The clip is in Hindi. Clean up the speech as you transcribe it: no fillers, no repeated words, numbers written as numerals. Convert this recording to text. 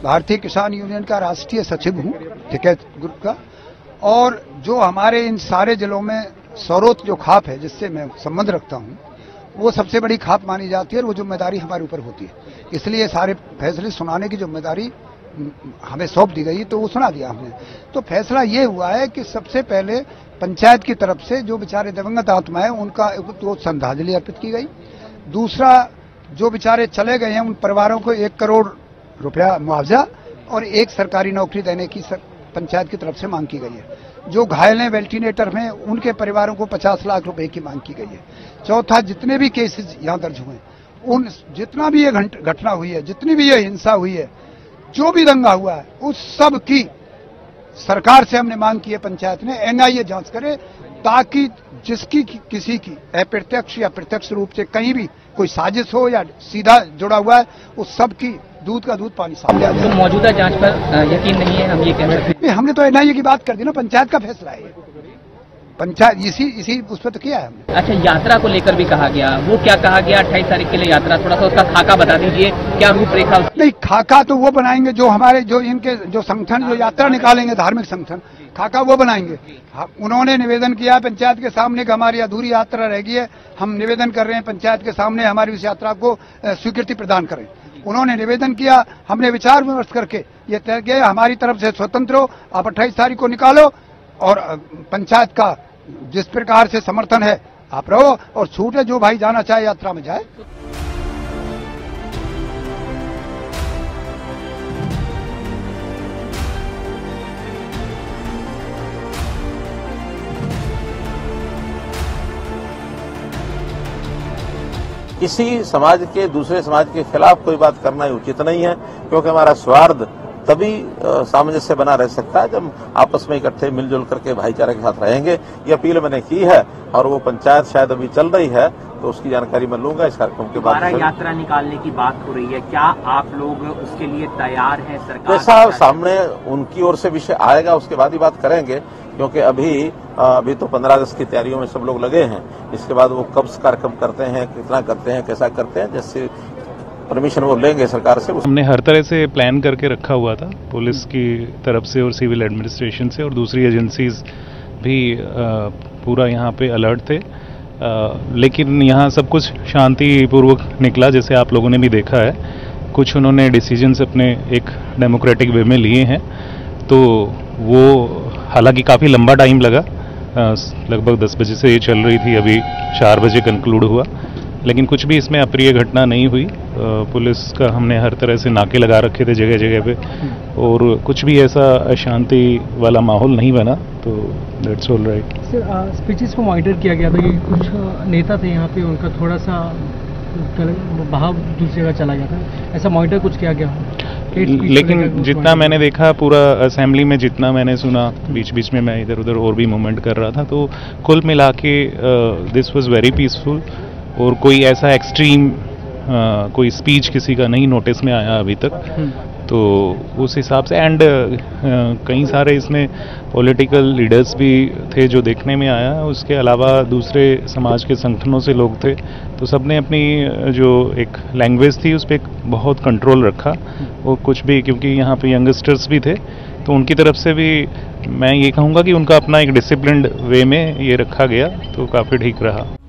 भारतीय किसान यूनियन का राष्ट्रीय सचिव हूं, टिकैत ग्रुप का। और जो हमारे इन सारे जिलों में सौरोत जो खाप है जिससे मैं संबंध रखता हूं, वो सबसे बड़ी खाप मानी जाती है और वो जिम्मेदारी हमारे ऊपर होती है। इसलिए सारे फैसले सुनाने की जिम्मेदारी हमें सौंप दी गई, तो वो सुना दिया हमने। तो फैसला ये हुआ है कि सबसे पहले पंचायत की तरफ से जो बेचारे दिवंगत आत्मा है उनका तो श्रद्धांजलि अर्पित की गई। दूसरा, जो बेचारे चले गए हैं उन परिवारों को 1 करोड़ रुपया मुआवजा और 1 सरकारी नौकरी देने की पंचायत की तरफ से मांग की गई है। जो घायल हैं वेंटिलेटर में उनके परिवारों को 50 लाख रुपए की मांग की गई है। चौथा, जितने भी केसेस यहां दर्ज हुए, उन जितना भी ये घटना हुई है, जितनी भी ये हिंसा हुई है, जो भी दंगा हुआ है, उस सब की सरकार से हमने मांग की है पंचायत ने एनआईए जांच करे, ताकि जिसकी किसी की अप्रत्यक्ष या प्रत्यक्ष रूप से कहीं भी कोई साजिश हो या सीधा जुड़ा हुआ है, उस सब की दूध का दूध पानी सामने आ जाए। तो मौजूदा जांच पर यकीन नहीं है, हम ये कह रहे हैं। हमने तो एनआईए की बात कर दी ना, पंचायत का फैसला है। पंचायत इसी उस पर तो किया है हमने। अच्छा, यात्रा को लेकर भी कहा गया, वो क्या कहा गया? 28 तारीख के लिए यात्रा, थोड़ा सा उसका खाका बता दीजिए, क्या रूपरेखा? नहीं, खाका तो वो बनाएंगे जो हमारे जो इनके जो संगठन जो यात्रा निकालेंगे, धार्मिक संगठन, खाका वो बनाएंगे। उन्होंने निवेदन किया पंचायत के सामने कि हमारी अधूरी यात्रा रह गई है, हम निवेदन कर रहे हैं पंचायत के सामने हमारी इस यात्रा को स्वीकृति प्रदान करें। उन्होंने निवेदन किया, हमने विचार विमर्श करके ये तय किया हमारी तरफ से स्वतंत्र हो, आप 28 तारीख को निकालो और पंचायत का जिस प्रकार से समर्थन है आप रहो, और छूट है जो भाई जाना चाहे यात्रा में जाए। किसी समाज के दूसरे समाज के खिलाफ कोई बात करना ही उचित नहीं है, क्योंकि हमारा स्वार्थ तभी सामंजस्य बना रह सकता है जब आपस में इकट्ठे मिलजुल करके भाईचारे के साथ रहेंगे। ये अपील मैंने की है और वो पंचायत शायद अभी चल रही है, तो उसकी जानकारी मैं लूंगा इस कार्यक्रम के बाद। यात्रा निकालने की बात हो रही है, क्या आप लोग उसके लिए तैयार हैं? सरकार जैसा सामने उनकी ओर से विषय आएगा उसके बाद ही बात करेंगे, क्योंकि अभी तो 15 अगस्त की तैयारियों में सब लोग लगे हैं। इसके बाद वो कब कार्यक्रम करते हैं, कितना करते हैं, कैसा करते हैं, जैसे परमिशन वो लेंगे सरकार से। हमने हर तरह से प्लान करके रखा हुआ था, पुलिस की तरफ से और सिविल एडमिनिस्ट्रेशन से और दूसरी एजेंसीज भी पूरा यहाँ पे अलर्ट थे। लेकिन यहाँ सब कुछ शांतिपूर्वक निकला, जैसे आप लोगों ने भी देखा है। कुछ उन्होंने डिसीजंस अपने एक डेमोक्रेटिक वे में लिए हैं, तो वो हालांकि काफ़ी लंबा टाइम लगा, लगभग 10 बजे से ये चल रही थी, अभी 4 बजे कंक्लूड हुआ, लेकिन कुछ भी इसमें अप्रिय घटना नहीं हुई। पुलिस का हमने हर तरह से नाके लगा रखे थे जगह जगह पे, और कुछ भी ऐसा अशांति वाला माहौल नहीं बना, तो that's all right. Sir, speeches को मॉनिटर किया गया था कि कुछ नेता थे यहाँ पे, उनका थोड़ा सा बहाव दूसरी जगह चला गया था, ऐसा मॉनिटर कुछ किया गया? लेकिन जितना मैंने देखा, पूरा असेंबली में जितना मैंने सुना, बीच बीच में मैं इधर उधर और भी मूवमेंट कर रहा था, तो कुल मिला के दिस वॉज वेरी पीसफुल, और कोई ऐसा एक्सट्रीम कोई स्पीच किसी का नहीं नोटिस में आया अभी तक। तो उस हिसाब से एंड कई सारे इसमें पॉलिटिकल लीडर्स भी थे जो देखने में आया, उसके अलावा दूसरे समाज के संगठनों से लोग थे, तो सबने अपनी जो एक लैंग्वेज थी उस पर बहुत कंट्रोल रखा। वो कुछ भी, क्योंकि यहाँ पे यंगस्टर्स भी थे, तो उनकी तरफ से भी मैं ये कहूँगा कि उनका अपना एक डिसिप्लिन्ड वे में ये रखा गया, तो काफ़ी ठीक रहा।